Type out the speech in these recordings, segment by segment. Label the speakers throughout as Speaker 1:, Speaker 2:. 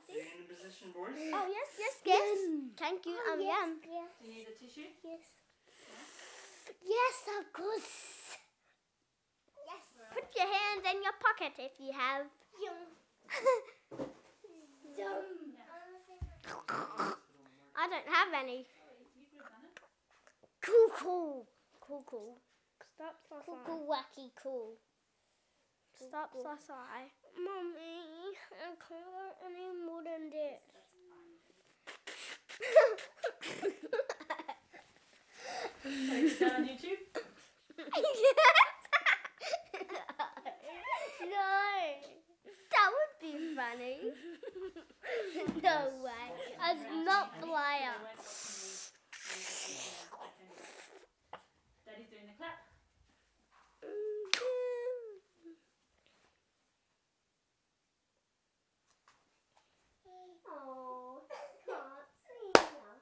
Speaker 1: Are you in a position, boys?
Speaker 2: Oh, yes. Thank you.
Speaker 3: Oh, yes,
Speaker 2: Yum.
Speaker 3: yes.
Speaker 1: Do you need a tissue?
Speaker 3: Yes. Yes, of course. Yes.
Speaker 2: Put your hands in your pocket if you have.
Speaker 3: Yum. Yum.
Speaker 2: I don't have any.
Speaker 1: You could have done it.
Speaker 3: Cool.
Speaker 2: Stop,
Speaker 3: Cool, wacky, cool.
Speaker 2: Stop, Sasai.
Speaker 3: Mommy, I can't go any more than this.
Speaker 1: Take it down on YouTube.
Speaker 3: No.
Speaker 2: That would be funny.
Speaker 3: No way. That's not player.
Speaker 1: Daddy's doing the clap.
Speaker 3: Oh, can't see now.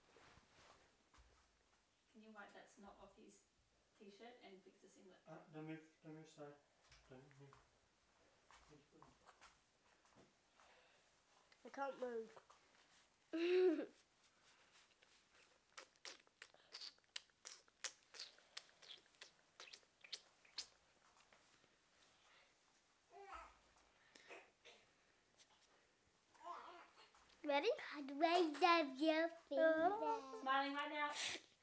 Speaker 1: Can you wipe that snot off his t-shirt and fix the singlet?
Speaker 4: Don't move side. Don't move.
Speaker 3: I can't move.
Speaker 2: Ready?
Speaker 3: I'd raise up your finger.
Speaker 1: Smiling right now.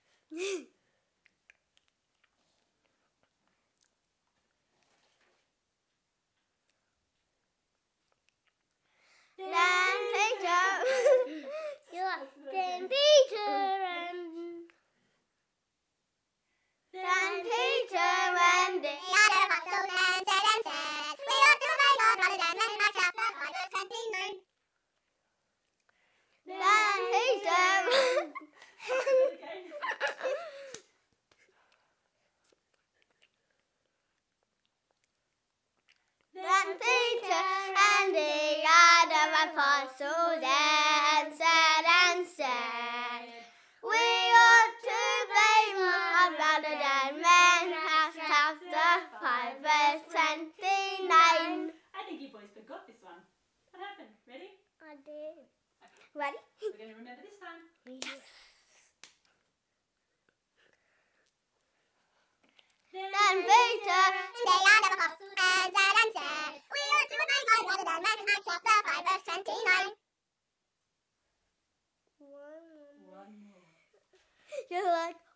Speaker 2: Dan Peter.
Speaker 3: Dan Peter and
Speaker 2: Dan Peter and the
Speaker 3: other muscles and said. We ought to obey God rather than men like chapter 5 verse 29.
Speaker 2: Dan Peter. Dan Peter and the other apostles answered, we ought to obey God rather than men. Acts chapter 5 verse 29.
Speaker 1: I think you boys forgot this one. What happened? Ready?
Speaker 3: I did.
Speaker 2: Ready?
Speaker 1: We're going to remember this time.
Speaker 3: Yes.
Speaker 2: Dan Peter
Speaker 3: And they other apostles answered, we ought to obey God rather than men. Acts chapter 5 verse 29.
Speaker 1: One more.
Speaker 2: You're like,